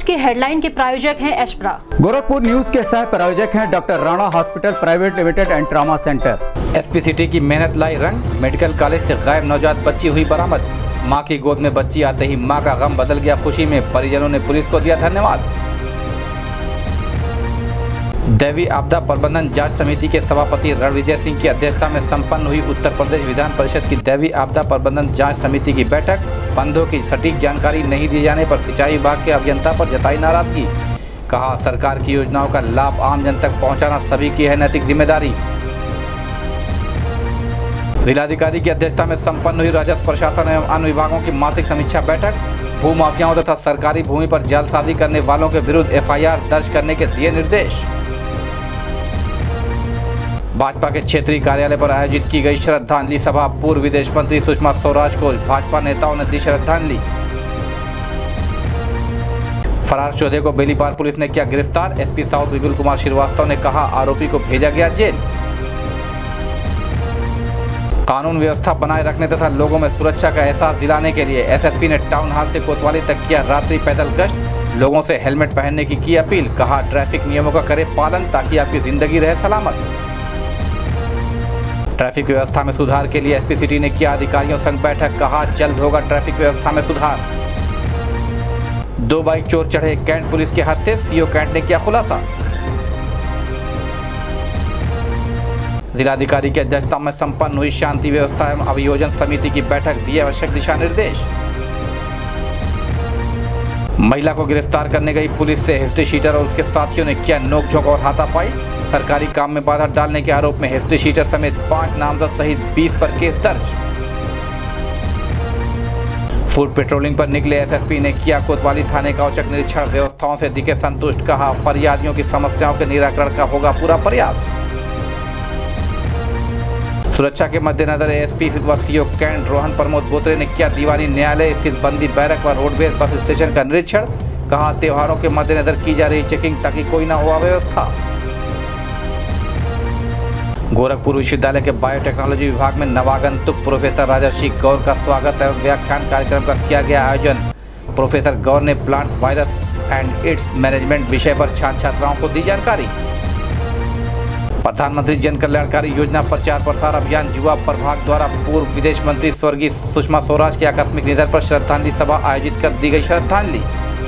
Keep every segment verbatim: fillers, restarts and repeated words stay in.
के हेडलाइन के प्रायोजक हैं एशप्रा। गोरखपुर न्यूज के सह प्रायोजक हैं doctor Rana hospital private limited and trauma centre. SP city की मेहनत लाई रंग, मेडिकल कॉलेज से गायब नवजात बच्ची हुई बरामद। मां की गोद में बच्ची आते ही मां का गम बदल गया खुशी में, परिजनों ने पुलिस को दिया धन्यवाद। दैवी आपदा प्रबंधन जांच समिति के सभापति रणविजय सिंह की अध्यक्षता में संपन्न हुई उत्तर प्रदेश विधान परिषद की दैवी आपदा प्रबंधन जांच समिति की बैठक। बंदों की सटीक जानकारी नहीं दिए जाने पर सिंचाई विभाग के अभियंता पर जताई नाराजगी। कहा, सरकार की योजनाओं का लाभ आम जन तक पहुंचाना सभी की है नैतिक जिम्मेदारी। जिलाधिकारी की अध्यक्षता में संपन्न हुई राजस्व प्रशासन एवं अन्य विभागों की मासिक समीक्षा बैठक। भू माफियाओं तथा सरकारी भूमि पर जालसाजी करने वालों के विरुद्ध एफ आई आर दर्ज करने के दिए निर्देश। भाजपा के क्षेत्रीय कार्यालय पर आयोजित की गई श्रद्धांजलि सभा। पूर्व विदेश मंत्री सुषमा स्वराज को भाजपा नेताओं ने दी श्रद्धांजलि। फरार चौधरी को बेलीपाल पुलिस ने किया गिरफ्तार। एसपी साउथ विपुल कुमार श्रीवास्तव ने कहा, आरोपी को भेजा गया जेल। कानून व्यवस्था बनाए रखने तथा लोगों में सुरक्षा का एहसास दिलाने के लिए एस एस पी ने टाउन हॉल से कोतवाली तक किया रात्रि पैदल गश्त। लोगों से हेलमेट पहनने की की अपील। कहा, ट्रैफिक नियमों का करें पालन ताकि आपकी जिंदगी रहे सलामत। ट्रैफिक व्यवस्था में सुधार के लिए एसपी सिटी ने किया अधिकारियों संग बैठक। कहा, जल्द होगा ट्रैफिक व्यवस्था में सुधार। दो बाइक चोर चढ़े कैंट पुलिस के हत्थे, सीओ कैंट ने किया खुलासा। जिलाधिकारी की अध्यक्षता में संपन्न हुई शांति व्यवस्था एवं अभियोजन समिति की बैठक, दिए आवश्यक दिशा निर्देश। महिला को गिरफ्तार करने गई पुलिस से हिस्ट्री शीटर और उसके साथियों ने किया नोकझोंक और हाथापाई। सरकारी काम में बाधा डालने के आरोप में हिस्ट्री शीटर समेत पांच नामजद सहित बीस पर केस दर्ज। फूड पेट्रोलिंग पर निकले एस एस पी ने किया कोतवाली थाने का औचक निरीक्षण। व्यवस्थाओं से दिखे संतुष्ट। कहा, फरियादियों की समस्याओं के निराकरण का होगा पूरा प्रयास। सुरक्षा के मद्देनजर एस पी व सीओ कैंट रोहन प्रमोद बोत्रे ने किया दीवानी न्यायालय स्थित बंदी बैरक व रोडवेज बस स्टेशन का निरीक्षण। कहा, त्योहारों के मद्देनजर की जा रही चेकिंग ताकि कोई न हो अव्यवस्था। गोरखपुर विश्वविद्यालय के बायोटेक्नोलॉजी विभाग में नवागंतुक प्रोफेसर राजर्षि गौर का स्वागत एवं व्याख्यान कार्यक्रम का किया गया आयोजन। प्रोफेसर गौर ने plant virus and its management विषय पर छात्र छात्राओं को दी जानकारी। प्रधानमंत्री जन कल्याणकारी योजना प्रचार प्रसार अभियान युवा प्रभाग द्वारा पूर्व विदेश मंत्री स्वर्गीय सुषमा स्वराज के आकस्मिक निधन पर श्रद्धांजलि सभा आयोजित कर दी गई श्रद्धांजलि।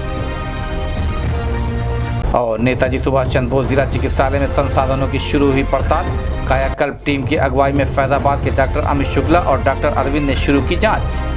और नेताजी सुभाष चंद्र बोस जिला चिकित्सालय में संसाधनों की शुरू हुई पड़ताल। कायाकल्प टीम की अगुवाई में फैजाबाद के डॉक्टर अमित शुक्ला और डॉक्टर अरविंद ने शुरू की जांच।